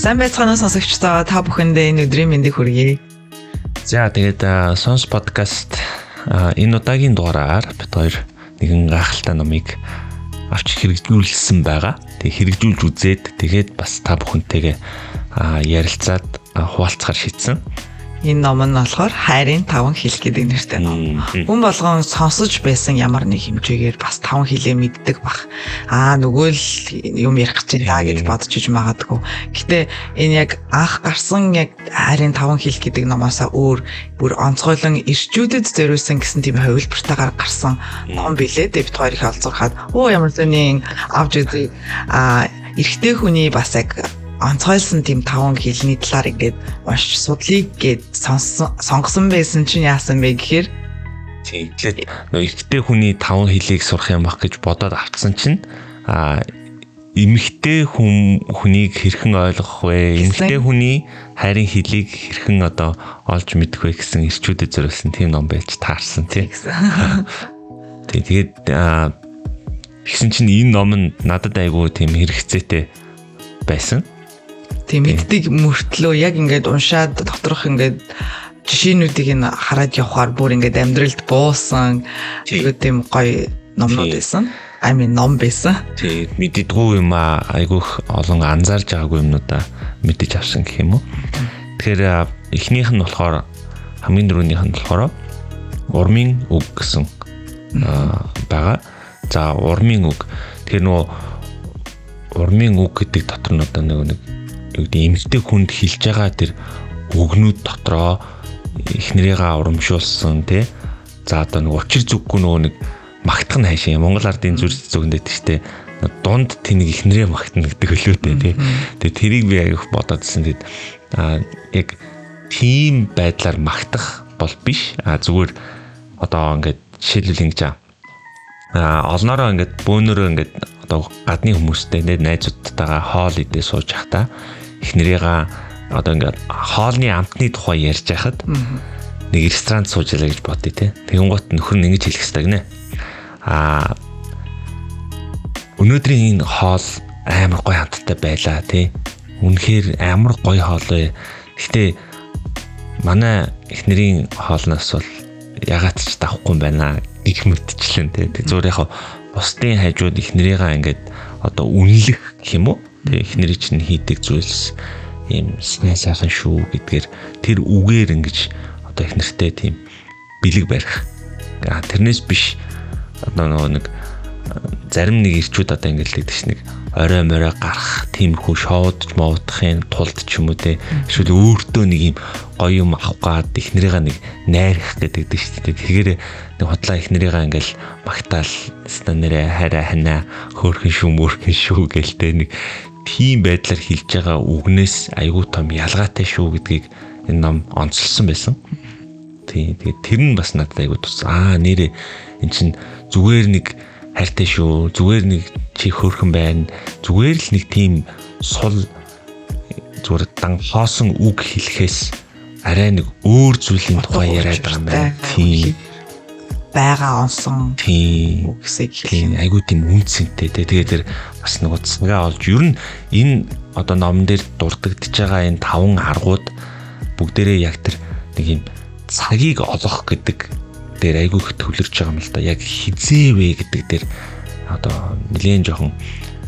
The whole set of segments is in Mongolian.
Сайн байцгаана сонсогчдоо та бүхэндээ энэ өдрийн мэндийг хүргэе. За тэгээд Сонс подкаст энэ удаагийн дугаараар бид хоёр нэгэн гайхалтай номыг авч хэрэгжүүлсэн байгаа. Тэгээд хэрэгжүүлж үзээд тэгээд бас та бүхэнтэйгээ ярилцаад хуваалцахаар шийдсэн. Энэ ном нь болохоор хайрын 5 хэл гэдэг нэртэй ном. Хүн болгон сонсож байсан ямар нэг хэмжээгээр бас 5 хэлээ мэддэг бах. Нөгөө л юм ярих гэж байгаа гэж бодож иж магадгүй. Гэтэ энэ яг анх гарсан яг хайрын 5 хэл гэдэг номоосаа бүр онцгойлон ирчүүдэд зориулсан гэсэн тийм хувилбартаагаар гарсан ном билээ. Бид хоёр их олзуурхаад ямар зөний авч үзье. Эрэгтэй хүний бас яг онцгойлсон тийм 5 хэлний талаар ингээд уншиж судлыг гээд сонгосон байсан чинь яасан бэ гэхээр тэгээд эрэгтэй хүний 5 хэлийг сурах юм баг гэж бодоод авцсан чинь эмэгтэй хүнийг хэрхэн ойлгох вэ? Эмэгтэй хүний хайрын хэлийг хэрхэн одоо олж мэдэх вэ гэсэн ирчүүдэд зориулсан тийм ном байж таарсан тийм. Тэгээд тэгсэн чинь энэ ном нь надад айгүй тийм хэрэгцээтэй байсан. Тийм мэддэг мөртлөө яг ингээд уншаад доторх ингээд жишээнүүдийг нь хараад явхаар бүр ингээд амьдралд буусан тэгээд тийм гоё номнууд байсан. Ном байсан. Тэгээд мэддэггүй юм айгүйх олон анзаарж байгаагүй юмнуудаа мэдэж авсан гэх юм уу. Тэгэхээр эхнийх нь болохоор хамгийн дөрөвнийх нь болохоор урмын үг гэсэн байгаа. За урмын үг. Тэгэхээр нөгөө урмын үг гэдэг дотор нь одоо нэг эмэгтэй хүнд хэлж байгаа тэр үгнүүд дотроо эхнэрийгээ урамшуулсан тий. За одоо нэг учир зүггүй нэг магтах нь хайшаа. Монгол ардын зүрх зүгэндээ тийштэй дунд тэнийг эхнэрээ магтана гэдэг хөлөөтэй тий. Тэгээ тэрийг би аяг бодоодсэн. Тэгээд яг тийм байдлаар магтах бол биш. Зүгээр одоо ингээд жишээлбэл ингэж олноороо ингээд бөөнөрөө ингээд одоо гадны хүмүүстэй найзуудтайгаа хоол идээ сууж захта эхнэрийгээ одоо ингээд хоолны амтны тухай ярьж байхад нэг ресторанд сууж ялаа гэж бодъё те. Тэгэн гот нөхөр нь ингэж хэлэх хэрэгтэй гинэ. Өнөөдрийн энэ хоол амар гоё хамттай байлаа те. Үнэхээр амар гоё хоол вэ. Гэхдээ манай эхнэрийн хоолноос бол ягаад ч давхгүй юм байна гэх мэтчлэн те. Тэг зүгээр яг бусдын хажууд эхнэрийгээ ингээд одоо үнэлэх гэх юм уу? Тэг эхнэрий чинь хийдэг зүйлс ийм сайхан шүү гэдгээр тэр үгээр ингэж одоо эхнэртэй тийм бэлэг барих. Тэрнээс биш одоо нэг зарим нэг ирчүүд одоо ингээд тэгдэж нэг орой морой гарах тиймхүү шоудж моодохын тулд ч юм уу те эсвэл өөртөө нэг юм гоё юм авах гад эхнэрийгээ нэг найрах гэдэг шүү дээ. Тэгэхээр нэг хотлоо эхнэрийгээ ингээл магтаал станараа хараа ханаа хөөрхөн шүү гэлтэй нэг тийм байдлаар хэлж байгаа үгнээс айгүй том ялгаатай шүү гэдгийг энэ ном онцлсан байсан. Тэгээд тэр нь бас надад айгүй туссан. Нэрээ эн чин зүгээр нэг хайртай шүү. Зүгээр нэг чи хөөрхөн байна. Зүгээр л нэг тийм сул зүгээр дан хоосон үг хэлэхээс арай нэг өөр зүйлийн тухай яриад байгаа юм байна. Тийм байгаа онсон үгсийг хэлэх айгуу тийм үнцэнтэй тэгээд тэр бас нэг уцсангаа олж ер нь энэ одоо номон дээр дурддагдж байгаа энэ 5 аргууд бүгдээрээ яг тэр нэг юм цагийг олох гэдэг дээр айгуу их төвлөрч байгаа юм л да. Яг хизээвэ гэдэг дээр одоо нэлээд жоохон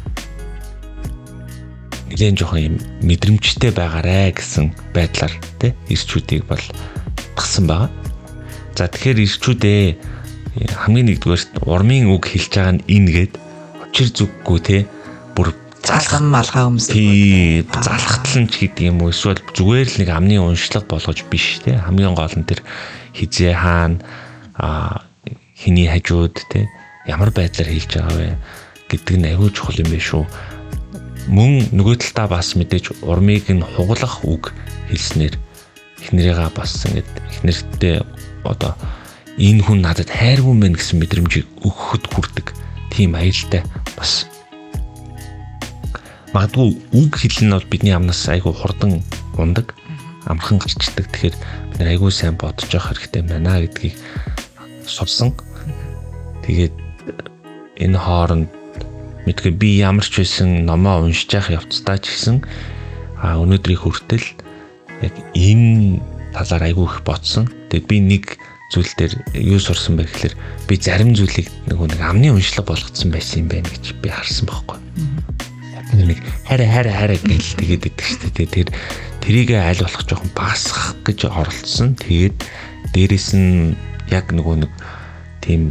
юм мэдрэмжтэй байгаарэ гэсэн байдлаар тий ирчүүдийг бол тагсан байгаа. За тэгэхээр ирчүүдээ хамгийн нэгдүгээр урмын үг хэлж байгаа нь энэ гээд учир зүггүй те бүр залган малгай өмс залхтал нь ч гэдэг юм уу эсвэл зүгээр л нэг амны уншлага болгож биш те хамгийн гол нь тэр хизээ хаана хиний хажууд те ямар байдлаар хэлж байгаа вэ гэдэг нь аюул чухал юм биш үү. Мөн нөгөө талдаа бас мэдээж урмыг нь хуглах үг хэлснээр эхнэрийгээ бас ингэж эхнэртэй одоо энэ хүн надад хайргүй мэн гэсэн мэдрэмжийг өгөхөд хүрдэг тийм аюултай бас магадгүй үг хэлнэ бол бидний амнаас айгүй хурдан ундаг амархан гарчдаг. Тэгэхээр бид айгүй сайн бодож явах хэрэгтэй байна гэдгийг сурсан. Тэгээд энэ хооронд мэдгүй би ямар ч байсан номоо уншиж явах явцдаа ч гэсэн Өнөөдрийг хүртэл яг энэ талаар айгүй их бодсон. Тэгээд би нэг зүйл дээр юу сурсан бэ гэхээр би зарим зүйлийг нэг амны уншлаг болгоцсон байсан юм байна гэж би харсан байхгүй. Нэг хараа гэл тэгээд идэх шүү дээ. Тэрийг аль болох жоохон багасгах гэж оролцсон. Тэгээд дээрэс нь яг нэг тийм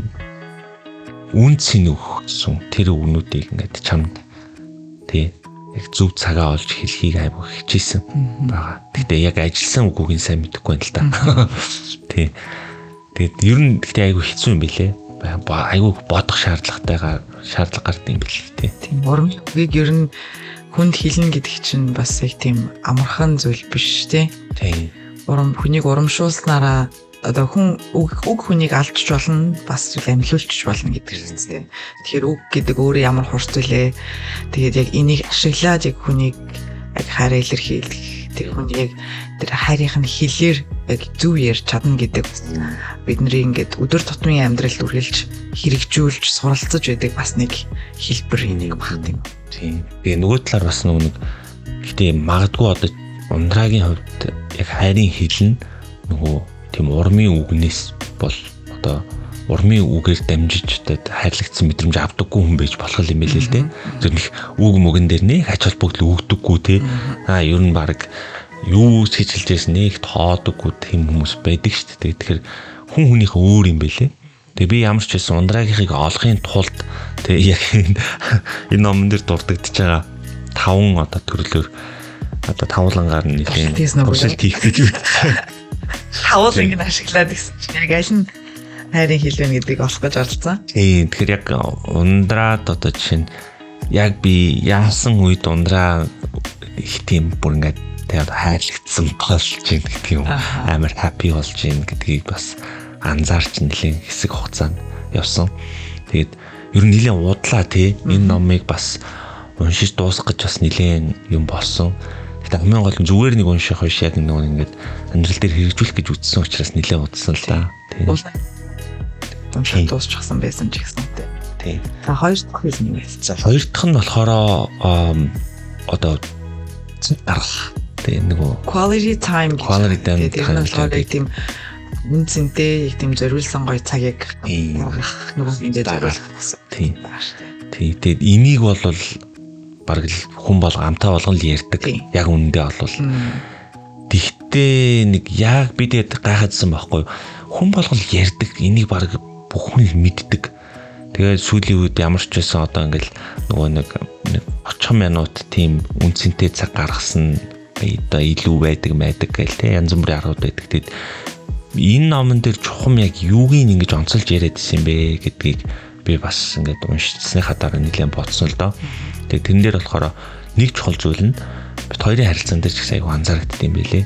үнцэн өгсөн тэр үгнүүдийг ингээд чамд тий яг зөв цагаа олж хэлхийг айгүй хичээсэн байгаа. Гэхдээ яг ажилласан үгүйг сайн мэдэхгүй байна л да. Тий. Тэгээд ер нь гэхдээ айгүй хэцүү юм билэ. Айгүй бодох шаардлага гардаг юм билээ тий. Тийм урмын үгийг ер нь хүнд хэлнэ гэдэг чинь бас яг тийм амархан зүйл биш тий. Тий. Хүнийг урамшуулснараа одоо хүн үг хүнийг алдчих болно бас амьлуулчих болно гэдэг юм. Тэгэхээр үг гэдэг өөрөө ямар хурц зүйлээ. Тэгээд яг энийг ашиглаад яг хүнийг яг хайраар илэрхийлэх тэр хүнийг яг тэр хайрын хэлээр яг зөв ярьж чадна гэдэг бидний ингээд өдөр тутмын амьдралд үргэлж хэрэгжүүлж суралцаж байдаг бас нэг хэлбэр энийг багт юм. Тийм. Тэгээ нөгөө талаар бас нэг гэхдээ магадгүй одоо ундрагийн хувьд яг хайрын хэл нь нөгөө тийм урмын үгнээс бол одоо урмын үгээр дамжиж одоо хайрлагдсан мэдрэмж авдаггүй хүн байж болох юм байл л дээ. Тэр нэг үг мөгөн дээр нэг ач холбогдол өгдөггүй те. Ер нь баг юу хийж хэлжээс нэг тоодоггүй тийм хүмүүс байдаг шүү дээ. Тэгэхээр хүн хүнийхээ өөр юм байлээ. Тэгээ би ямар ч байсан ундраагийнхыг олохын тулд тэгээ яг энэ номон дээр дурддагдж байгаа 5 одоо төрлөөр одоо тавлангаар нэг туршилт хийх гэж үү. Хавал ингэ ашиглаад гэсэн чинь яг аль нь хайрын хэл вэ гэдгийг олох гэж оролцсон. Тийм тэгэхээр яг ундраад одоо жишээ нь яг би яасан үед ундраа их тийм бүр ингээд тэгээд хайрлагдсан болж байна гэдэг юм. Амар happy болж байна гэдгийг бас анзаарч нэлээд хэсэг хугацаанд явсан. Тэгээд ер нь нэлээд удлаа тий энэ номыг бас уншиж дуусгах гэж бас нэлээд юм болсон. Тэгээд хамгийн гол нь зүгээр нэг унших биш яг нэг ингээд амьдрал дээр хэрэгжүүлэх гэж үзсэн учраас нэлээд удсан л да. Тийм. Уншиж дуусчихсан байсан ч гэсэн тий. За хоёр дахь хэл нь юу вэ? За хоёр дахь нь болохоор одоо гарах тий нөгөө quality time гэдэг тийм үнцэнтэй яг тийм зориулсан гоё цагийг нөгөө ингэ зориулах гэсэн. Тий. Тэгээд энийг бол бараг л хүн бол амтаа болгон л ярьдаг. Яг үнэндээ болвол. Тэгтээ нэг яг би тэгээд гайхадсан байхгүй. Хүн болгон л ярьдаг. Энийг бараг бүх хүн мэддэг. Тэгээд сүүлийн үед ямар ч байсан одоо ингээл нөгөө нэг 30 минут тийм үнцэнтэй цаг гаргасан одоо илүү байдаг гэл те янз бүрийн аргууд байдаг. Тэгээд энэ номон дээр чухам яг юуг ингэж онцолж яриад исэн бэ гэдгийг би бас ингээд уншицсныхаа дараа нэлээд бодсон л доо. Тэгээд тэрэн дээр болохоор нэг чухал зүйл нь бид хоёрын харилцаан дээр ч их айгу анзаарэгддэг юм билэ.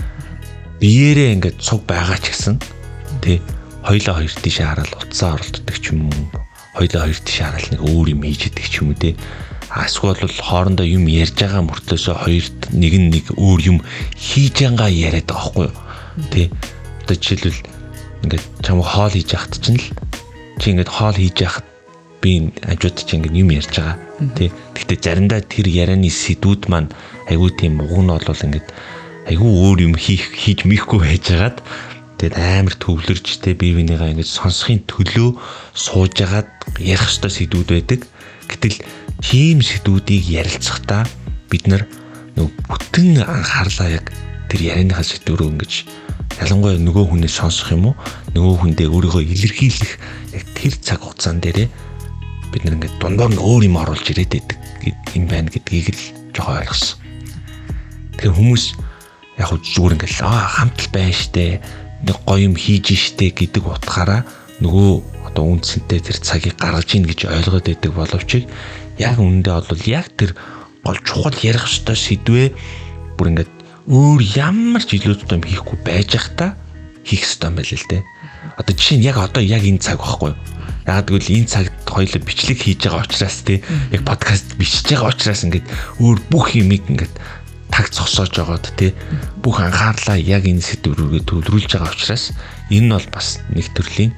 Биеэрээ ингээд цуг байгаа ч гэсэн тий хоёлаа хоёр тийшээ хараад утсаа оролддог ч юм уу. Хоёлаа хоёр тийшээ хараад нэг өөр юм хийж идэг ч юм уу тий. Эсвэл бол хоорондоо юм ярьж байгаа мөртлөөсөө хоёрт нэг нь нэг өөр юм хийж байгаа яриад байгаа байхгүй юу. Тий. Одоо жишээлбэл ингээд чам хоол хийж яхад чинь л чи ингээд хоол хийж яхад би хажууд чи ингээд юм ярьж байгаа тий. Гэхдээ заримдаа тэр ярианы сэдвүүд маань айгүй тийм уг нь бол ингээд айгүй өөр юм хийж мэхгүй байжгаад тэгээд амар төвлөрч тий бие бинийгаа ингээд сонсохын төлөө сууж агаад ярих ёстой сэдвүүд байдаг. Гэтэл тийм сэдвүүдийг ярилцахдаа бид нар бүтэн анхаарлаа яг тэр ярианыхаа сэдв рүү ингэж ялангуяа нөгөө хүнээс сонсох юм уу нөгөө хүндээ өөрийгөө илэрхийлэх яг тэр цаг хугацаан дээрээ бид нар ингээд дундуур нь өөр юм оруулж ирээд байдаг юм байна гэдгийг л жоохон ойлгосон. Тэгэхээр хүмүүс яг зүгээр ингээд хамт л байна штэ нэг гоё юм хийж штэ гэдэг утгаараа нөгөө одоо үндсэнтэй тэр цагийг гаргаж ийн гэж ойлгоод байдаг боловч яг үүндээ бол яг тэр гол чухал ярих ёстой сэдвээ бүр ингээд өөр ямар ч илүү том хийхгүй байж хата хийх ёстой юм байл л дээ. Одоо жишээ нь яг одоо яг энэ цаг байхгүй юу? Яг тэгвэл энэ цагт хоёул бичлэг хийж байгаа учраас тий яг подкаст бичиж байгаа учраас ингээд өөр бүх юмыг ингээд таг цогсоож байгаад тий бүх анхаарлаа яг энэ сэдв рүүгээ төвлөрүүлж байгаа учраас энэ нь бол бас нэг төрлийн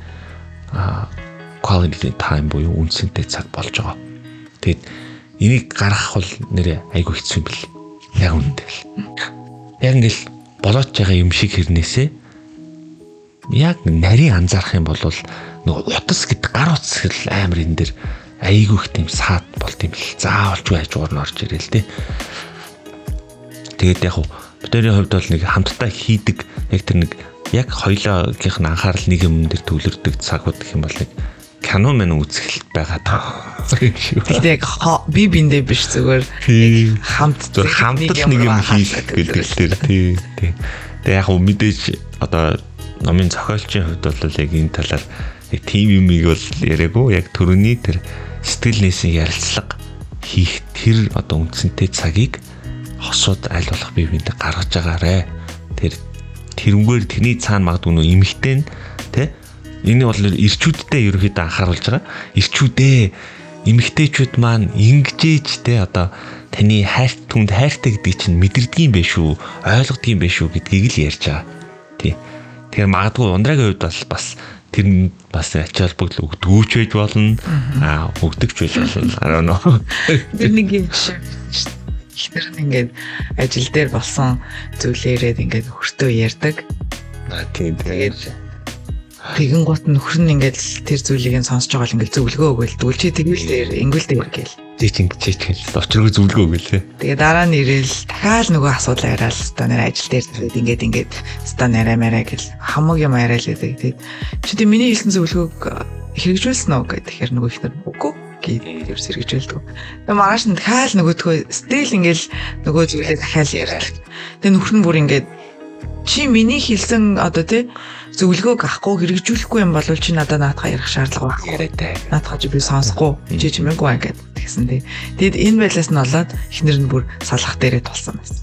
quality time буюу үнцэнтэй цаг болж байгаа. Тэгэд энийг гаргах бол нэрээ айгүй хэцүү юм бэл. Яг үнэтэй. Яг ингээл болооч байгаа юм шиг хэрнээсээ яг нарийн анзаарах юм бол нөгөө утас гэдэг гар утас гэл амар энэ дэр айгүй их тийм саад болт юм л заавалжгүй хажуугаар нь орж ирэл тэ. Тэгээд яг бидний хувьд бол нэг хамтдаа хийдэг яг тэр нэг яг хоёулаагийнх нь анхаарал нэг юм дээр төвлөрдөг цагууд гэх юм бол нэг кино мэн үзэх байгаа таа. Тэгээд яг би биндээ биш зүгээр хамтд нэг юм хийх гэдэг тэр тий. Тэгээд яг мэдээж одоо номын зохиолчийн хувьд бол яг энэ талаар тийм юмыг бол яриаггүй яг төрөний тэр сэтгэл нийсийн ярилцлага хийх тэр одоо үндсэнтэй цагийг хосууд аль болох бие биендээ гаргаж байгаарэ. Тэр тэрнгээр тэрний цаана магадгүй нөө эмхтэн тэ энэ бол ирчүүдтэй ерөөхдөө анхааруулж байгаа. Ирчүүдээ эмхтэйчүүд маань ингэжээж тэ одоо таны түнд хайртай гэдгийг чинь мэдэрдгийм байх шүү, ойлгодгийм байх шүү гэдгийг л ярьж байгаа. Тий. Тэгэхээр магадгүй ундрагийн хувьд бас тэр бас ач холбогдол өгдөгч байж болно. Өгдөгч байж болно. I don't know. Тэр нэг юм шиг. Тэр ингээд ажил дээр болсон зүйлээрээ ингээд хөртөө ярьдаг. Тийм. Тэгэн гут нөхөр нь ингээд тэр зүйлийг сонсож байгаа л ингээд зөвлөгөө өгөөл дүүл чи тэгэл ингүүл дээр гээл. Зээч ингэж хэлсэн. Очроо зөвлөгөө өгөөл тэ. Тэгээ дараа нь ирээл дахиад нөгөө асуудал яриад ста нэр ажил дээр ингээд ста нэрэ мэрэ гэл хамаг юм яриад л тэгээд чи тэг миний хэлсэн зөвлөгөөг хэрэгжүүлсэн үү гэх тэгэхээр нөгөө ихнэр үгүй гэдэг ерс хэрэгжүүлдэг. Тэгээ маргааш нь дахиад нөгөөдгөө стил ингээд нөгөө зүйлээ дахиад яриад. Тэгээ нөхөр нь бүр ингээд чи миний хэлсэн одоо тий зөвлөгөөг авахгүй хэрэгжүүлэхгүй юм бол чи надад наадхаа ярих шаардлага байхгүй. Яриатай. Наадхаа чи би сонсохгүй. Чи чимээгүй ингээд тэгсэн тий. Тэгэд энэ байлаас нь болоод ихнэр нь бүр салах дээрээ тулсан байсан.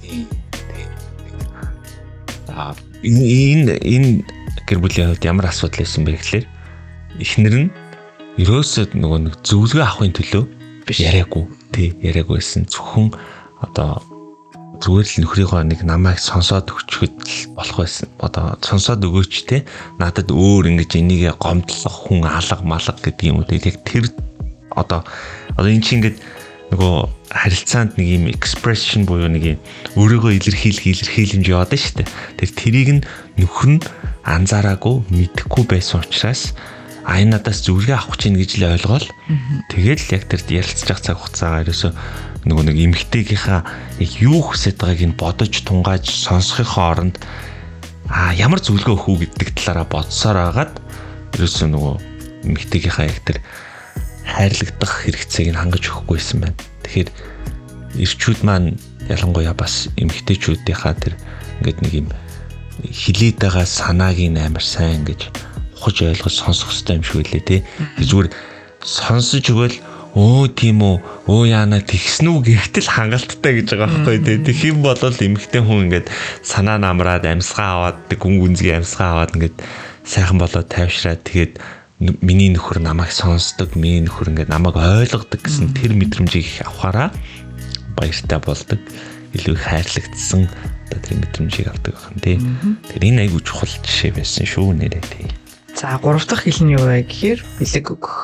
Энэ гэр бүлийн хувьд ямар асуудал байсан бэ гэхлээр ихнэр нь ерөөсөө нөгөө нэг зөвлөгөө авахын төлөө яриаггүй. Тий яриаггүй байсан. Зөвхөн одоо зүгээр л нөхрийнхөө нэг намайг сонсоод өгчөд болох байсан. Одоо сонсоод өгөөч те. Надад өөр ингэж энийг гомдлох хүн алга малга гэдэг юм уу. Яг тэр одоо энэ чинь ингэж нөгөө харилцаанд нэг юм expression буюу нэг юм өөрийгөө илэрхийлэмж яваад штэ. Тэрийг нь нөхөр нь анзаараагүй мэдэхгүй байсан учраас энэ надаас зөвлөгөө авах чинь гэж л ойлгоол. Тэгээд л яг тэр ярилцж байгаа цаг хугацаагаар ерөөсөө нөгөө нэг эмгтээгийнхаа юу хүсэж байгааг нь бодож тунгааж сонсохын оронд ямар зөвлөгөө өгөх үү гэдэг талаараа бодсоор агаад ерөөсөө нөгөө эмгтээгийнхаа яг тэр хайрлагдах хэрэгцээг нь хангаж өгөхгүйсэн байна. Тэгэхээр ирчүүд маань ялангуяа бас эмгтээчүүдийнхаа тэр ингээд нэг юм хилээд байгаа санааг нь амар сайн ингэж ухаж ойлгож сонсох хэрэгтэй юм шиг үлээ тий. Зүгээр сонсож өгөөл тийм үү яана тэгсэн үү гэхтэл хангалттай гэж байгаа байхгүй тий. Тэгэх юм бол эмгтээ хүн ингээд санаа намраад амьсгаа аваад гүн гүнзгий амьсгаа аваад ингээд сайхан болоод тайвшраад тэгээд миний нөхөр намайг сонсдог, миний нөхөр ингээд намайг ойлгодог гэсэн тэр мэдрэмжийг авахаараа баяртай болдог. Илүү хайрлагдсан тэр мэдрэмжийг авдаг байна тий. Тэр энэ айгуу чухал жишээ байсан шүү нэрээ тий. За 3 дахь хэл нь юу вэ гэхээр бэлэг өгөх.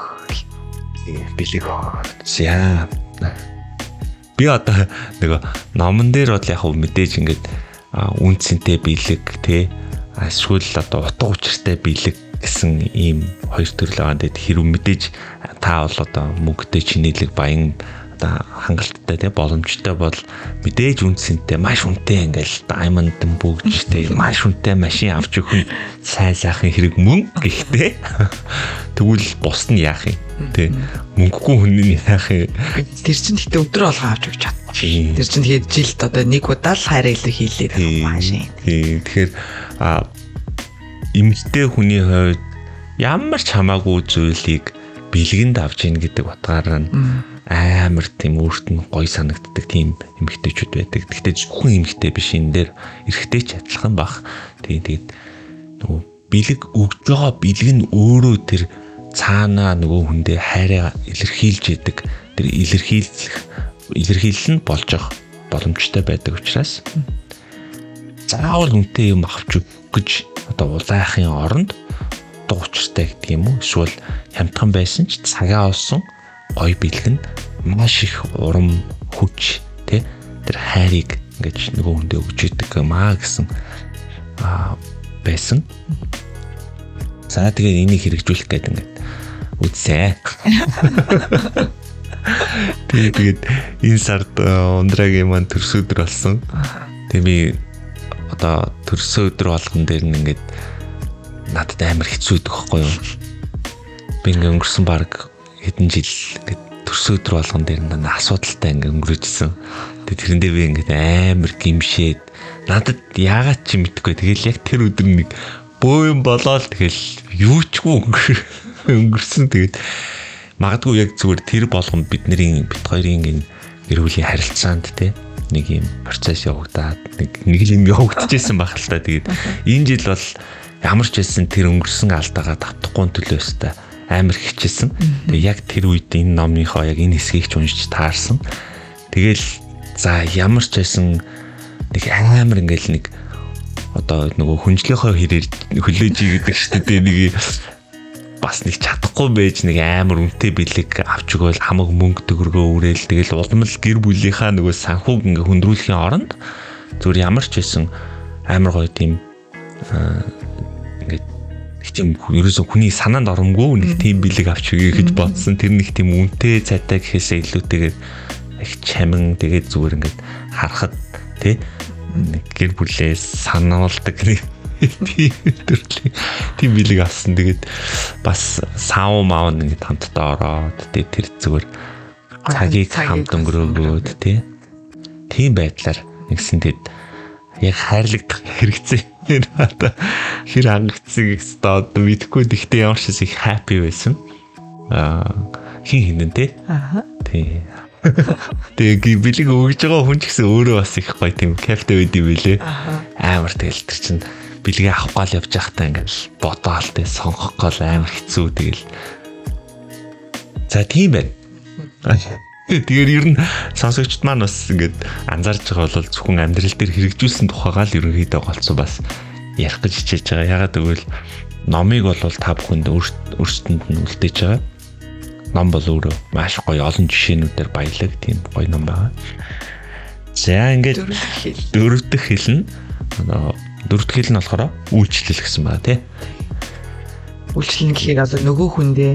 Бэлэг өгөх. За. Би одоо нөгөө номон дээр бол яг мэдээж ингээд үнцэнтэй бэлэг тий. Эсвэл одоо утга учиртай бэлэг гэсэн ийм хоёр төрөл байгаа. Тэгээд хэрв мэдээж та бол одоо мөнгөтэй чинэлэг баян одоо хангалттай тий боломжтой бол мэдээж үнцэнтэй маш үнэтэй ингээл diamond бүгжтэй маш үнэтэй машин авч өгөх нь сайн сайхан хэрэг мөн гэхдээ тэгвэл бус нь яах юм тий мөнгөгүй хүний яах юм тэр чинь гэхдээ өдөр болгон авч өгч чадна. Тэр чинь тэгээд жилд одоо нэг удаа л хайр илүү хийлээд машин. Тэгэхээр эмэгтэй хүний хувьд ямар ч хамаагүй зүйлийг бэлгэнд авч ийн гэдэг утгаараа амар тийм өөрт нь гоё санагддаг тийм эмэгтэйчүүд байдаг. Гэхдээ зөвхөн эмэгтэй биш энэ дээр эрэгтэй ч адилхан баг. Тэгээд нөгөө бэлэг өгж байгаа бэлэг нь өөрөө тэр цаанаа нөгөө хүндээ хайраа илэрхийлж идэг. Тэр илэрхийлэл нь болж байгаа боломжтой байдаг учраас заавал үнтэй юм авч өгөх гэж одоо улайхын оронд утга учиртай гэдэг юм уу? Эсвэл хямдхан байсан ч цагаа олсон гоё бэлэг нь маш их урам хүч тий тэр хайрыг ингэж нөгөө хүндээ өгч идэг маа гэсэн байсан. За тэгээд энийг хэрэгжүүлэх гэдэг ингээд үзсэн. Тэгээд энэ сард Ундрагийн маань төрс өдөр болсон. Тэгээд би одоо төрс өдөр болгон дээр нь ингээд надад амар хэцүү идэх байхгүй юу? Би ингээд өнгөрсөн баг хэдэн жил ингээд төрс өдөр болгон дээр нь асуудалтай ингээд өнгөрөөжсэн. Тэгээд тэрэндээ би ингээд амар гимшээд надад яагаад ч мэдэхгүй. Тэгэл яг тэр өдөр нэг бөөм болоод тэгэл юу ч өнгөрсөн. Тэгээд магадгүй яг зүгээр тэр болгонд бит хоёрын энэ гэр бүлийн харилцаанд те нэг юм процесс явагдаад нэг л юм явагдчихсэн байх л та. Тэгээд энэ жил бол ямар ч байсан тэр өнгөрсөн алдаагаа давтахгүй төлөө өстэй амар хичээсэн. Тэгээд яг тэр үед энэ номынхоо яг энэ хэсгийг ч уншиж таарсан. Тэгэл за ямар ч байсан нэг амар ингээл нэг одоо нөгөө хүнжлийнхөө хэрээр хөлөөж игээд шүү дээ. Нэг бас нэг чадахгүй байж нэг амар үнэтэй бэлэг авч өгөөл хамаг мөнгө төгрөгөө үрээл тэгэл улам л гэр бүлийнхаа нөгөө санхүүг ингээ хөндрүүлэхийн оронд зүгээр ямар ч байсан амар гоё тийм ингээд их тийм ерөөсөө хүний санаанд оромгүй нэг тийм бэлэг авч өгье гэж бодсон. Тэр нэг тийм үнэтэй цайтай гэхээсээ илүүтэйгээр их чамин тэгээд зүгээр ингээд харахад тий нэг гэр бүлээ сануулдаг нэг тийм бэлэг авсан. Тэгээд бас сав маав ингээд хамтдаа ороод тэр зүгээр цагийг хамт өнгөрөөгөөд тийм байдлаар нэгсэн тэд яг хайрлагдах хэрэгцээ надаа хэр хангагдсан гэсэн одоо мэдхгүй. Гэхдээ ямар ч их happy байсан. Хин тэ. Тий. Тэгээ бэлэг өгж байгаа хүн ч гэсэн өөрөө бас их гоё тийм кайфтай байд юм билэ. Амар тэгэл тэр чинь бэлгээ авах гал явж байхдаа ингээл бодоол тэ сонгох гал амар хэцүү. Тэгэл за тийм байна. Тэгэхээр ер нь сонсогчд маань бас ингээд анзаарч байгаа бол зөвхөн амьдрал дээр хэрэгжүүлсэн тухайгаа л ерөнхийдөө голцоо бас ярих гэж хичээж байгаа. Ягаад гэвэл номыг бол та бүхэнд өөрсдөнд нь үлдээж байгаа. Ном бол өөрөө маш гоё олон жишээнүүдээр баялаг тийм гоё ном байгаа. За ингээд дөрөв дэх хэл нь болохоор үйлчлэл гэсэн байна тий. Үйлчлэл гэхээр одоо нөгөө хүндээ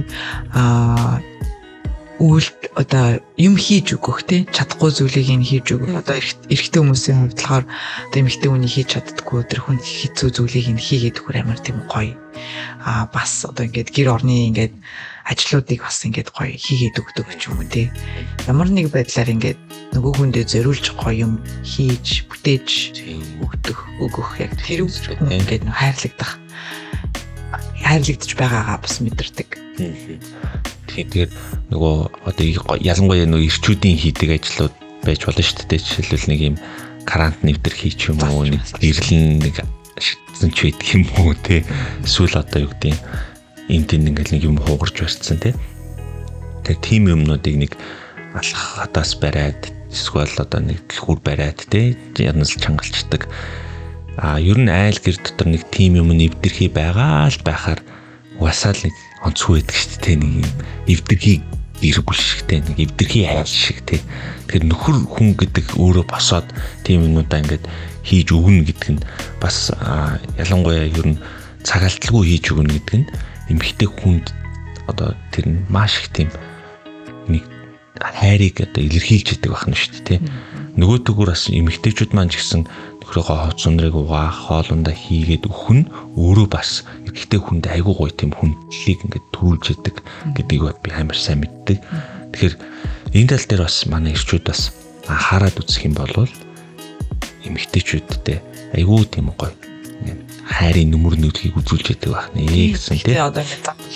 одоо юм хийж өгөх тий чадахгүй зүйлийг нь хийж өгөх. Одоо эрэгтэй хүмүүсийн хувьд болохоор одоо эмэгтэй хүний хийж чаддаггүй тэр хүн хэцүү зүйлийг нь хийгээд өгөх амар тийм гоё. Бас одоо ингээд гэр орны ингээд ажлуудыг бас ингээд гоё хийгээд өгдөг ч юм уу тий. Ямар нэг байдлаар ингээд нөгөө хүндээ зориулж гоё юм хийж бүтээж өгөх яг тэр ингээд хайрлагдаж байгаагаа бас мэдэрдэг. Тэгэхээр нөгөө одоо ялангуяа нөгөө ирчүүдийн хийдэг ажлууд байж болно шүү дээ. Жишээлбэл нэг юм карант нэвтэр хийч юм уу, нэг гэрлэн нэг шидсэн ч байдаг юм уу тий. Эсвэл одоо юу гэдэг энэ тийм ингээл нэг юм хуугарч барьцсан тий. Тэгэхээр тийм юмнуудыг нэг алхах хатаас бариад эсвэл одоо нэг дэлгүүр бариад тий янз чангалчдаг. Ер нь айл гэр дотор нэг тийм юм нэвтэрхий байгаа л байхаар уусаал нэг онцгүй байдаг шүү дээ. Нэг юм эвдэрхий гэр бүл шигтэй нэг эвдэрхий айл шиг тий. Тэгэхээр нөхөр хүн гэдэг өөрөө босоод тийм юмудаа ингээд хийж өгнө гэдэг нь бас ялангуяа ер нь цагаалталгүй хийж өгнө гэдэг нь эмэгтэй хүнд одоо тэр нь маш их тийм нэг хайрыг одоо илэрхийлж яадаг байна шүү дээ тий. Нөгөө төгөр бас эмэгтэйчүүд маань ч гэсэн нөхрийнхөө хувцс ундрыг угаах, хоолундаа хийгээд өгөх нь өөрөө бас эмэгтэй хүнд айгүй гоё тийм хүндлэлийг ингээд төрүүлж яадаг гэдгийг би амар сайн мэддэг. Тэгэхээр энэ тал дээр бас манай ирчүүд бас анхаарал үзэх юм бол эмэгтэйчүүдтэй айгүй тийм гоё хайрын нүмер нүдгийг үзүүлж яадаг байна гэсэн тий. Одоо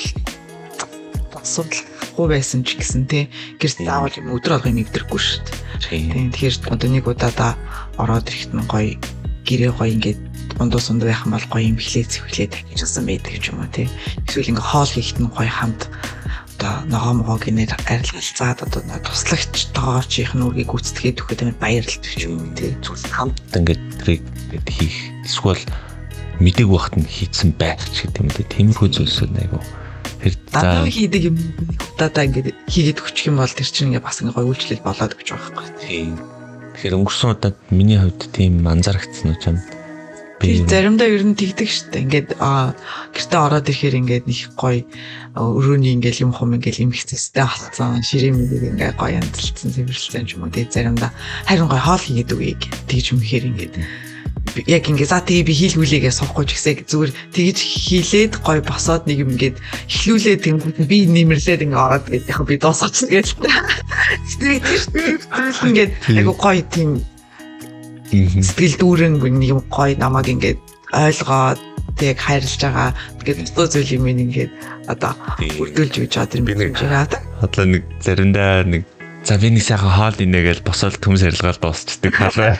асуудалгүй байсан ч гэсэн тий гэрт заавал юм өдөр алгын мэдэрхгүй шүү дээ. Тэгэхээр одоо нэг удаадаа ороод ирэхэд нь гоё гэрээ гоё ингээд дундуу сунд байх юм бол гоё юм эхлээд цэвэрлээд тавьчихсан байдаг ч юм уу тий. Эсвэл ингээ хоол хийхэд нь гоё хамт одоо ногоомгоо гинээр арилгалцаад одоо туслагч тоогооч их нүргийг гүйцэтгээд өгөхөд амар баярлалтай ч юм уу тий. Зүгээр хамт ингээд тэрийг хийх эсвэл мэдээг багт нь хийцэн байх ч гэдэг юм тий. Тиймэрхүү зүйлсүүд айгу дадаа хийдэг юм удааdaa ингээд хийгээд өгчих юм бол тэр чинь ингээ бас ингээ гоё үйлчлэл болоод гэж байгаа байхгүй. Тийм. Тэгэхээр өнгөрсөн удаад миний хувьд тийм анзаарчихсан уу чамд? Би заримдаа ер нь тэгдэг штэ. Ингээд гэртээ ороод ирэхээр ингээд нэг гоё өрөөний ингээд юм хум ингээд имхцэстэй болцсон. Ширээ мэг ингээд гоё янзлцсан цэвэрлсэн юм уу. Тэгээ заримдаа харин гоё хоол хийгээд үгүй тэгж юмхээр ингээд яг ингээд за тэгээ би хийлгүүлээгээ суухгүй ч гэсэн зүгээр тэгж хийлээд гоё босоод нэг юм ингээд эхлүүлээд би нэмэрлээд ингээд ороод тэгээд яг би дуусгач тэгээд ингээд айгу гоё тийм сэтгэл дүүрэн нэг юм гоё намайг ингээд ойлгоод тэг хайрлаж байгаа тэгээд өстөө зүйл юм ингээд одоо үрдүүлж өгч чадсан юм байна. Одоо нэг заримдаа нэг за би нэг сайхан хоол инэ гэж босоод төмс арилгаал дуусчдаг халаа.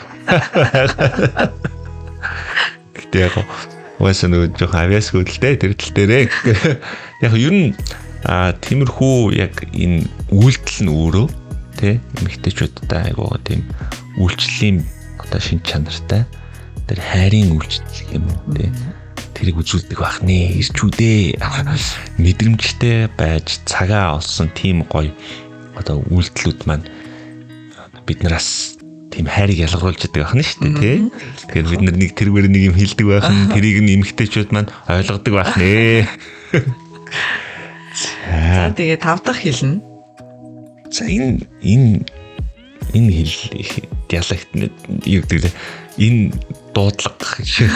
Гэтэ яг уусаа нэг жоохон авьяас хөдөлтэй тэр тал дээрээ. Яг ер нь тиймэрхүү яг энэ үйлдэл нь өөрөө тий эмэгтэйчүүдтэй айгуу тийм үйлчлэлийн одоо шин чанартай тэр хайрын үйлчлэл юм уу тий тэрийг үзүүлдэг байх нэ ирчүүдээ мэдрэмжтэй байж цагаа олсон тийм гоё одоо үйлдэлүүд маань биднээс тийм хайрыг ялгаруулж байгаа юм шүү дээ тий. Тэгэхээр бид нэг тэргээр нэг юм хэлдэг байх нь тэрийг нь эмэгтэйчүүд маань ойлгодог байх нэ. За тэгээ 5 дахь хэлнэ. За энэ диалект юу гэдэг энэ дуудлага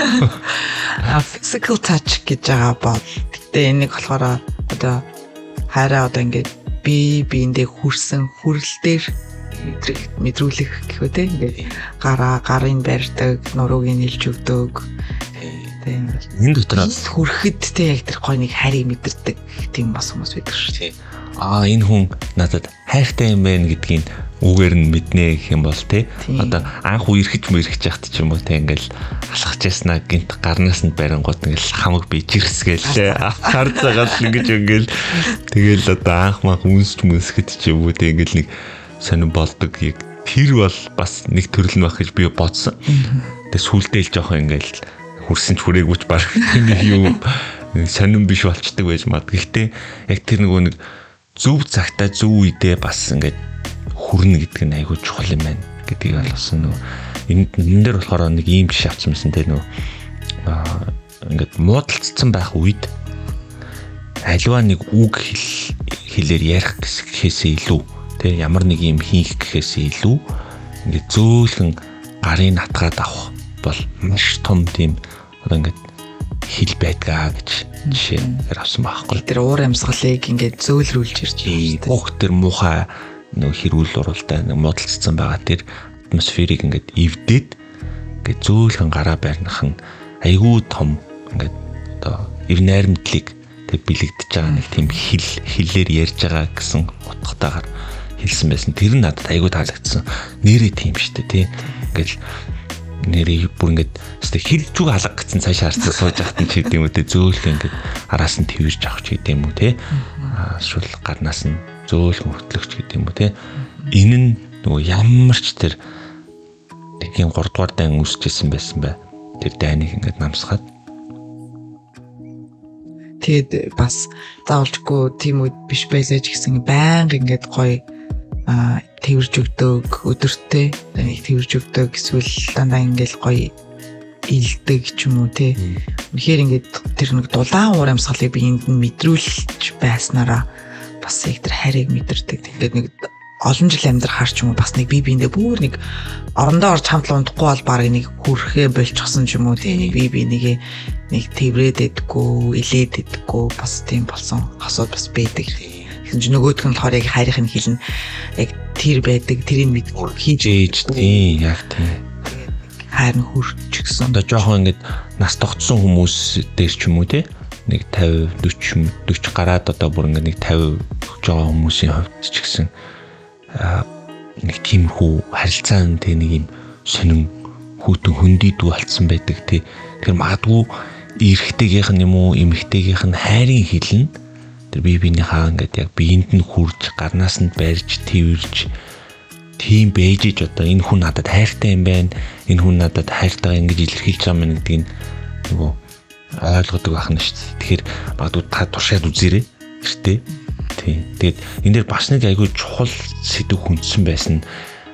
physical touch гэж байгаа бол гэтээ энийг болохоор одоо хайраа одоо ингээд биендээ хүрсэн хүрэл дээр мэдрүүлэх гэх үү те ингээд гарын барьдаг нурууг нэлж өгдөг тийм энэ дотор хүрэхэд те яг тэр гой нэг хайрыг мэдэрдэг тийм бас хүмүүс байдаг шүү тий. Энэ хүн надад хайртай юм байна гэдгийг үгээр нь мэднэ гэх юм бол тий. Одоо анх үерхэж мэрхэж яхад ч юм уу тий ингээл алхаж яснаа гинт гарнаас нь барингууд ингээл хамаг бижирсгээл хар цагаас ингэж ингээл тэгэл одоо анх мах үнсч мөсгөд ч юм уу тий ингээл нэг сонирн болдог яг тэр бол бас нэг төрөл нь байх гэж би бодсон. Тэгээ сүулдэл жоохон ингээл хүрсэн ч хүрээгүйч баг нэг юм сонирн биш болчдөг байж мад. Гэхдээ яг тэр нэг зөв цагтаа зөв үедээ бас ингээд хүрнэ гэдэг нь айгүй чухал юм байна гэдгийг ойлгосон нөгөө энэ дээр болохоор нэг ийм жишээ авсан юмсан те нөгөө ингээд муудалцсан байх үед аливаа нэг үг хэлээр ярих гэхээсээ илүү те ямар нэг юм хийх гэхээсээ илүү ингээд зөөлхөн гарын натгаад авах бол маш том тийм одоо ингээд хэл байдгаа гэж жишээр авсан байхгүй. Тэр уур амьсгалыг ингээд зөөлрүүлж ирж байгаа. Бүх тэр муухай нэг хэрүүл уралтай нэг модалцсан байгаа тэр атмосферыг ингээд эвдээд ингээд зөөлхөн гараа барьнах нь айгүй том ингээд одоо эв найрамдлыг тэг бэлэгдэж байгаа нэг тийм хэлээр ярьж байгаа гэсэн утгатайгаар хэлсэн байсан. Тэр нь надад айгүй таалагдсан. Нэрээ тийм шүү дээ тий. Ингээд нэрээ бүр ингээд хэлжүүг алга гэсэн цаашаа харцаа сууж ахт нь ч гэдэм үү те зөөлхөн ингээд араас нь твэрж авах ч гэдэм үү те шул гарнаас нь зөөлхөн хөтлөгч гэдэм үү те энэ нь нөгөө ямар ч тэр тэгийн 3 дугаар дан үсчихсэн байсан бай тэр дайныг ингээд намсгаад тэгэд бас заавалжгүй тийм үед биш байлаа ч гэсэн байнга ингээд гоё тэрж өгдөг өдөртөө нэг тэрж өгдөг эсвэл дандаа ингээл гоё илдэг ч юм уу те. Үнэхээр ингээд тэр нэг дулаан уур амьсгалыг би энд нь мэдрүүлж байснараа бас яг тэр хайрыг мэдэрдэг. Тэгээд нэг олон жил амьдрахаар ч юм уу бас нэг биендээ бүр нэг орондоо орж хамтлаа унтахгүй бол баг нэг хүрхээ болчихсон ч юм уу те. Би нэг тэврээд идэггүй, илээд идэггүй бас тийм болсон хасууд бас байдаг. Нөгөөдх нь болохоор яг хайрын хэлнэ яг тэр байдаг тэрийг мэдгүй хийж ээж тийм яг тийм хайр нь хүрчихсэн. Одоо жоохон ингээд нас тогтсон хүмүүс дээр ч юм уу те нэг 50 40 гараад одоо бүр ингээд нэг 50 жоо хүмүүсийн хувьд ч гэсэн нэг тиймэрхүү харилцаан те нэг юм сонин хүүтэн хөндийдүү болцсон байдаг те. Тэгэхээр магадгүй эрэгтэйгийнх нь юм уу эмэгтэйгийнх нь хайрын хэлнэ тэр биенийхээ ингээд яг биеинд нь хүрж гарнаас нь барьж твэрж тийм бэжж одоо энэ хүн надад хайртай юм байна энэ хүн надад хайртай ингэж илэрхийлж байгаа юм гэдгийг нөгөө ойлгодог байх нь шүү дээ. Тэгэхээр магадгүй та туршаад үзээрэй гэртээ. Тийм. Тэгээд энэ дээр бас нэг айгүй чухал сэдв хүндсэн байсан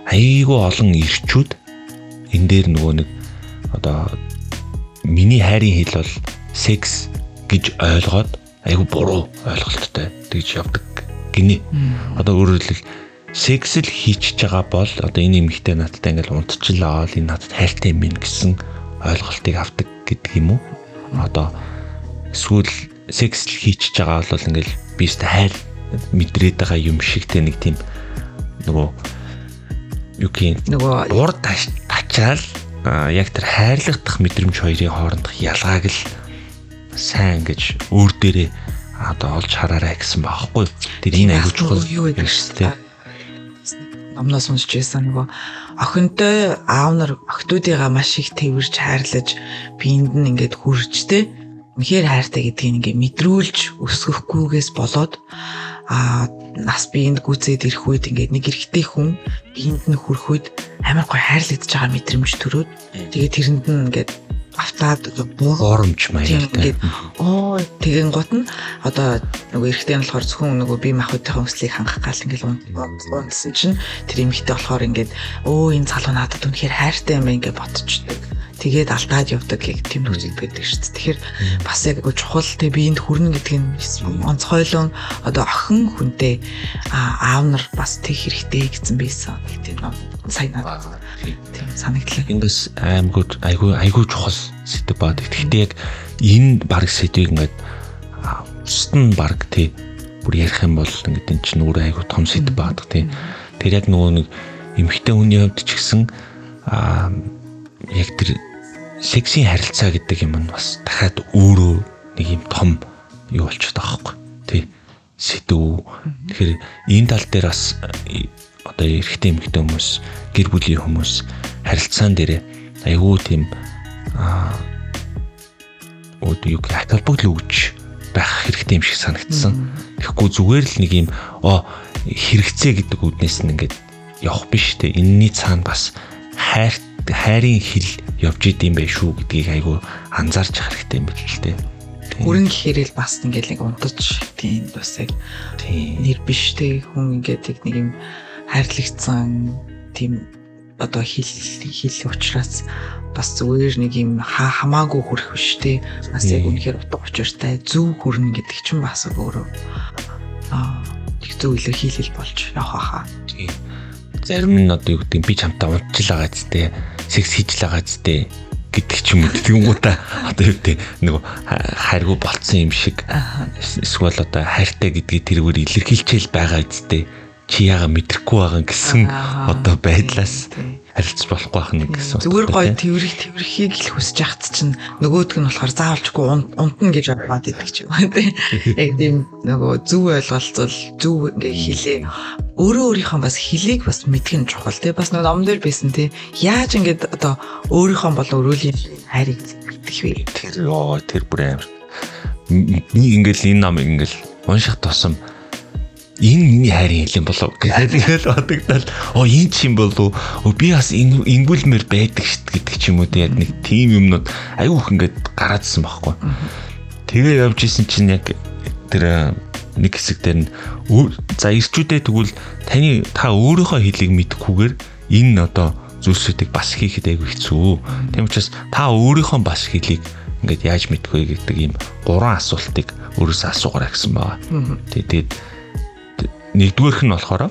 айгүй олон ирчүүд энэ дээр нөгөө нэг одоо миний хайрын хэл бол секс гэж ойлгоод айгүй буруу ойлголттой тэгж явдаг гинэ. Одоо өөрөөр хэлбэл секс л хийчихэж байгаа бол одоо энэ эмэгтэй надтай ингээл унтчихлаа энэ надад хайртай юм гэсэн ойлголтыг авдаг гэдэг юм уу? Одоо эсвэл секс л хийчихэж байгаа бол ингээл бист хайр мэдрээд байгаа юм шигтэй нэг тийм нөгөө юу гин нөгөө урд ачаал яг тэр хайрлагдах мэдрэмж хоёрын хоорондох ялгааг л сайн гэж өөр дээрээ одоо олж хараарай гэсэн баахгүй. Тэр энэ аягүй чухал юу гэдэг шүү дээ. Номноос уншиж байсан нөгөө охинтой аав нар охтуудыгаа маш их тэрвэрж хайрлаж биэнд нь ингээд хүрчтэй үнэхээр хайртай гэдгийг ингээд мэдрүүлж өсгөхгүйгээс болоод нас биеинд гүцээд ирэх үед ингээд нэг эрэгтэй хүн биеинд нь хүрэх үед амар гой хайрлагдж байгаа мэдрэмж төрөөд тэгээд тэрэнд нь ингээд автаад буурамч маягтай. Тэгэн гот нь одоо нөгөө эрэгтэй нь болохоор зөвхөн нөгөө бие махбодын хүслийг хангах гал ингээл унтсан чинь тэр эмэгтэй болохоор ингээд энэ залуу надад үнэхээр хайртай юм байна гэж бодчихдаг. Тэгээд алдаад явдаг гэх тийм нөхцөл байдаг шүү дээ. Тэгэхээр бас яг чухал тэг биеинд хүрнэ гэдэг нь онцгойлон одоо охин хүнтэй аав нар бас тэг хэрэгтэй гэсэн байсан. Тийм сайн надад тийм санагдлаа. Ингээс айгүй чухал сэдв баад. Гэхдээ яг энэ баг сэдвийг ингээд устд нь баг тий бүр ярих юм бол ингээд эн чинь өөрөө айгүй том сэдв баад тий. Тэр яг нөгөө нэг эмэгтэй хүний хувьд ч гэсэн яг тэр сексийн харилцаа гэдэг юм нь бас дахиад өөрөө нэг юм том юу болчиход байгаа байхгүй тий сэдв. Тэгэхээр энэ тал дээр бас одоо эрэгтэй эмэгтэй хүмүүс гэр бүлийн хүмүүс харилцаан дээр айгүй тийм юу гэх холбогдол өгч байх хэрэгтэй юм шиг санагдсан. Тэгэхгүй зүгээр л нэг юм хэрэгцээ гэдэг үднээс нь ингээд явах биш те. Энэний цаана бас хайрын хил явж идэм байх шүү гэдгийг айгүй анзаарч явах хэрэгтэй юм байна л те. Хүрэн гэхээрэл бас ингээд нэг унтаж тийм бас яг нэр биш те хүн ингээд нэг юм хайрлагдсан тийм одоо хил учраас бас зүгээр нэг юм хамаагүй хүрэх биш те. Бас яг үнэхээр утга учиртай зөв хүрнэ гэдэг чинь бас өөрөө их зөв илэрхийлэл болж явах хаа. Зарим нь одоо юу гэдэг би чамтай унтж байгаа зү секс хийж байгаа зү гэдэг ч юм уу тэгэнгүүтээ одоо юу гэдэг нөгөө хайргүй болцсон юм шиг эсвэл одоо хайртай гэдгийг тэргээр илэрхийлчихэл байгаа зү чи яага мэдрэхгүй байгаа гэсэн одоо байдлаас харилцаж болохгүй байх гэсэн. Зүгээр гоё тэрхийг л хүсэж яхад чинь нөгөөдг нь болохоор заавалчгүй унтна гэж бодоод идэг ч юм уу тий. Яг тийм нөгөө зөв ойлголцол зөв ингээ хэлээ. Өөрийнхөө бас хэлийг бас мэдэх нь чухал тий. Бас нэг ном дээр байсан тий. Яаж ингээд одоо өөрийнхөө болон өрөөлийн хайрыг мэдэх вэ? Тэр бүр амар. Нэг ингээл энэ ном ингээл унших тусам энэ миний хайрын хэлэн болов гэдэг бодогдол энэ ч юм болов би бас ингүүлмээр байдаг шít гэдэг ч юм уу яг нэг тийм юмнууд аюух ингээд гараадсан байхгүй. Тэгээ явж исэн чинь яг тэр нэг хэсэг дээр нь за ирчүүдээ тэгвэл та өөрийнхөө хэлийг мэдэхгүйгээр энэ одоо зүйлсүүдийг бас хийхэд аюу хэцүү. Тийм учраас та өөрийнхөө бас хэлийг ингээд яаж мэдэх вэ гэдэг ийм 3 асуултыг өөрөөсөө асуугаарай гэсэн байна. Тэгээд нэгдүгээрх нь болохоор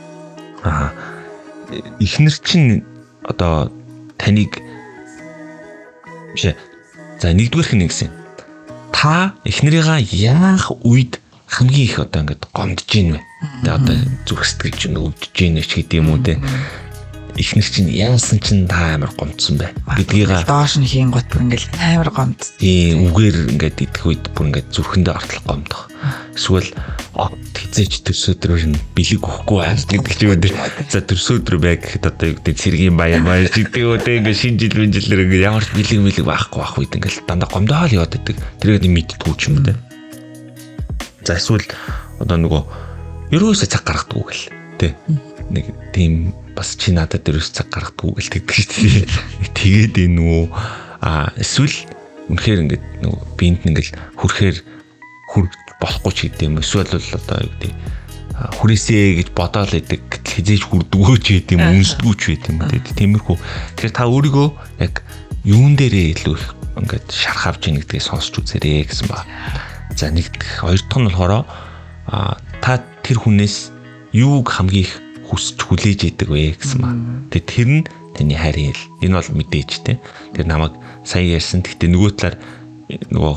эхнэр чинь одоо таныг биш за нэгдүгээрх нь гэсэн та эхнэрийгаа яах үед хамгийн их одоо ингээд гомдож ийн вэ? Тэгээ одоо зүрх сэтгэл чинь өвдөж ийн ч гэдэг юм уу те. Эхнэр чинь яасан чинь та амар гомдсон бай гэдгийг доош нь хийн гот бүр ингээд амар гомд. Тийм үгээр ингээд идэх үед бүр ингээд зүрхэндээ ортол гомдох. Эсвэл хизээч төсөөдрөөр нь бэлэг өгөхгүй байх гэдэг ч юм уу. За төсөөдрөө бай гэхэд одоо юу гэдэг цэргийн баян гэдэг үедээ ингээд шинэ жил мэнжилэр ингээд ямар ч бэлэг байхгүй байх үед ингээд дандаа гомдоол яваад байдаг. тэрийг мэддэггүй ч юм уу те. За эсвэл одоо нөгөө ерөөсөө цаг гаргадаггүй гэл те. Нэг тийм бас чи надад дөрөс цаг гаргадаггүй гэл тэгдэг шүү дээ. Тэгээд энэ нөгөө эсвэл үнэхээр ингээд нөгөө биэнд нь ингээд хүрэхээр болохгүй ч гэдэг юм. Эсвэл бол одоо юу гэдэг хүрээсээ гэж бодоол идэг гэтэл хизээж хүрдгөөч байт юм үнсдгүүч байт юм гэдэг тиймэрхүү. Тэгэхээр та өөрийгөө яг юун дээрээ илүү их ингээд шарах авч ийн гэдгийг сонсч үзээрэй гэсэн ба. За нэгдэх хоёр дахь нь болохоор та тэр хүнээс юуг хамгийн их хүсч хүлээж идэг вэ гэсэн ба. Тэгээ тэр нь таны хайрын хэл. Энэ бол мэдээж те. Тэр намайг сая ярьсан. Гэхдээ нөгөө талаар нөгөө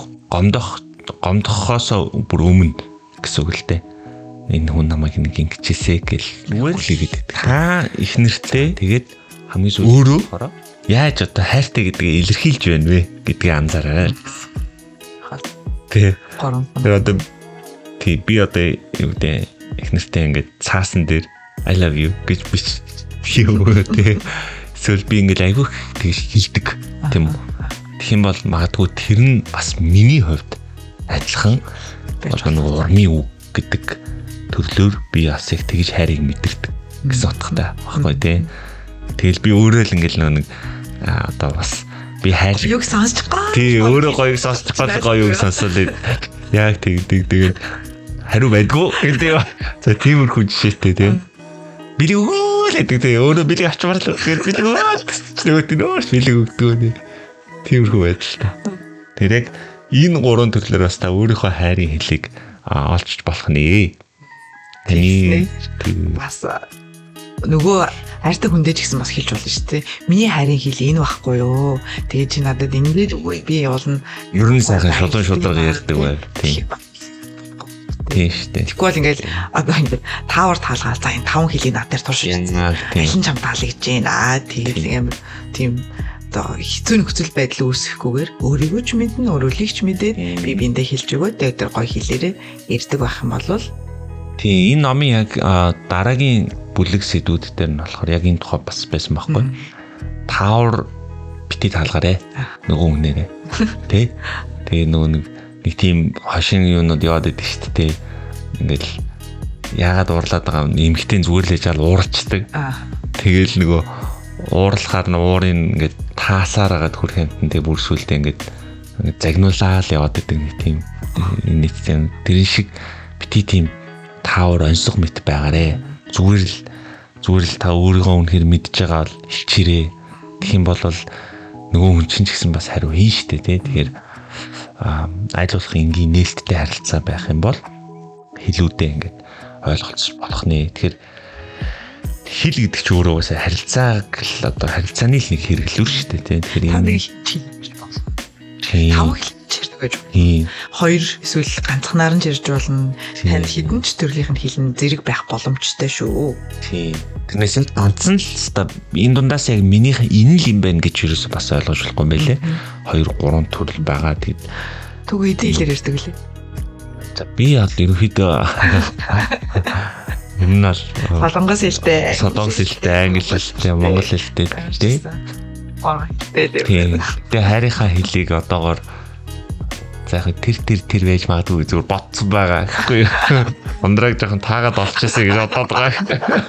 гомдохоосоо бүр өмнө гэсэн үг л те. Энэ хүн намайг нэг ингэжээсэ гэл хүлээгээд байдаг. Та их нэртэй тэгээд хамгийн сүүлд өөрөө яаж одоо хайртай гэдгээ илэрхийлж байна вэ гэдгийг анзаараарай. Тэ. Одоо би одоо юу гэдэг их нэртэй ингээд цаасан дээр I love you гэж бич юу тэ. Эсвэл би ингээд айгүй тэгж хэлдэг тийм үү. Тэгэх юм бол магадгүй тэр нь бас миний хувьд адилхан нөгөө урмын үг гэдэг төрлөөр би бас их тэгж хайрыг мэдэрдэг гэсэн утгатай баггүй тий. Тэгэл би өөрөө л ингээл нэг одоо бас би хайр юг сонсож байгаа. Тий өөрөө гоёг сонсож байгаа гоёг сонсоод яг тэгээд хариу байдгүй гэдэг. За тиймэрхүү жишээтэй тий. Били өгөөлэдэг тий өөрөө били авчмарлаа гэхээр били нөгөө били өгдөг нэ. Тиймэрхүү байдал та. Тэр яг энэ гурван төрлөөр бас та өөрийнхөө хайрын хэлийг олж болох нэ. Таны бас нөгөө хайртай хүндэж гэсэн бас хэлж болно шүү дээ. Миний хайрын хэл энэ байхгүй юу? Тэгээ чи надад ингэж үгүй би явуулна. Ер нь сайхан шудраг ярьдаг бай. Тийм. Тийм шүү дээ. Тэгвэл ингээл одоо ингээд таавар таалгаа за энэ 5 хэлийг надаар турш. Алин чам таалгаж байна. Тэгээд амар тийм одоо хэцүү нөхцөл байдал үүсэхгүйгээр өөрийгөө ч мэднэ, өөрөөлийг ч мэдээд би биэндээ хэлж өгөө. Тэгээд тэр гоё хэлээрээ ярьдаг байх юм бол тийм энэ номын яг дараагийн бүлэг сэдвүүд дээр нь болохоор яг энэ тухай бас байсан байхгүй. Таавар бити таалгаарэ нөгөө хүнээрээ. Тэ? Тэгээ нөгөө нэг тийм хошин юунууд яваад идэг шүү дээ. Ингээл яагаад уурлаад байгаа юм эмхтэн зүгээр л яжаал уурчдаг. Тэгээл нөгөө уурлахаар нь уурын ингээд таасаар агаад хөрх юмтантай бүрсүүлдэ ингээд загнуулаад яваад идэг нэг тийм нийттэй тэрэн шиг бити тийм таавар онцлог мэт байгаарэ. Зүгээр л та өөрийгөө үнэхээр мэдж байгаа бол хичээрээ. Тэгэх юм бол нөгөө хүн чинь ч гэсэн бас хариу хийн штэ тий. Тэгэхээр айлуулах энгийн нээлттэй харилцаа байх юм бол хэлүүдээ ингээд ойлголцож болох нэ. Тэгэхээр хэл гэдэг чинь өөрөө бас харилцааг л одоо харилцааны л нэг хэрэглүүр штэ тий. Тэгэхээр энэ тавх гэж хоёр эсвэл ганцхнаар нь чирж болно. Танд хідэн ч төрлийн хэлэн зэрэг байх боломжтой шүү. Тийм. Тэрнээс нь ганцхан л энэ дундаас яг минийх энэ л юм байна гэж юусэн бас ойлгож болохгүй юм байлээ. 2 3 төрөл байгаа. Тэгээд түг хэлээр ярьдаг лээ. За би бол ерөнхийдөө юмнаас солонгос хэлтэй, англи хэлтэй, монгол хэлтэй тий. Тэгээ хайрынхаа хэлийг одоогоор заахад тэр байж магадгүй зүгээр ботсон байгаа гэхгүй юу. Ундраг жоохон таагаад олчихсан гэж бодоод байгаа.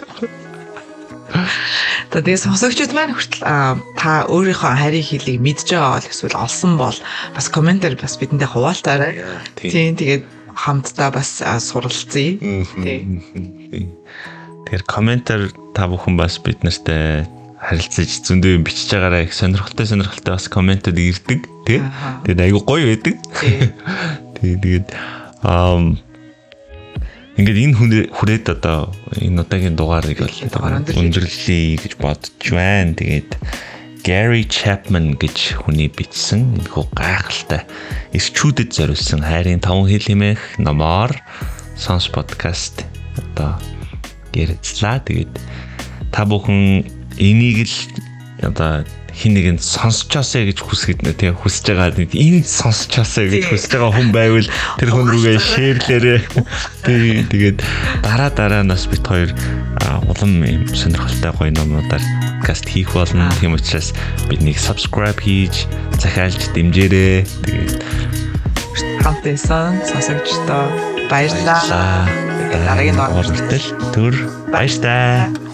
Тэгээ сонсогчид маань хүртэл та өөрийнхөө хайрын хэлийг мэдж байгаа бол эсвэл олсон бол бас комментээр бас бидэндээ хуваалцаарай. Тийм тэгээд хамтдаа бас суралцъя. Тэгэхээр комментээр та бүхэн бас бид нартай харилцаж зөндөө юм бичиж байгаараа их сонирхолтой бас комментод ирдэг тий. Тэгээд айгу гоё байдаг. Тэгээд ингээд энэ хүрээд одоо энэ удаагийн дугаарыг бол өндөрлөе гэж бодож байна. Тэгээд Gary Chapman гэж хүний бичсэн энэхүү гайхалтай эрчүүдэд зориулсан хайрын 5 хэл хэмээх номоор сонс подкаст одоо ярилцлаа. Тэгээд та бүхэн энийг л одоо хин нэгэнд сонсчоосэй гэж хүсгээд нэ тийм хүсэж байгаа энэ сонсчоосэй гэж хүсэж байгаа хүн байвал тэр хүн рүүгээ шеэрлээрээ тэгээд дараа-дараанаас бит хоёр улам юм сонирхолтой гоё номнуудаар подкаст хийх болно. Тийм учраас биднийг subscribe хийж захиалж дэмжээрэй. Тэгээд хамтдаа сонсогчдоо баярлалаа. Дараагийн дугаар хүртэл түр баярлалаа.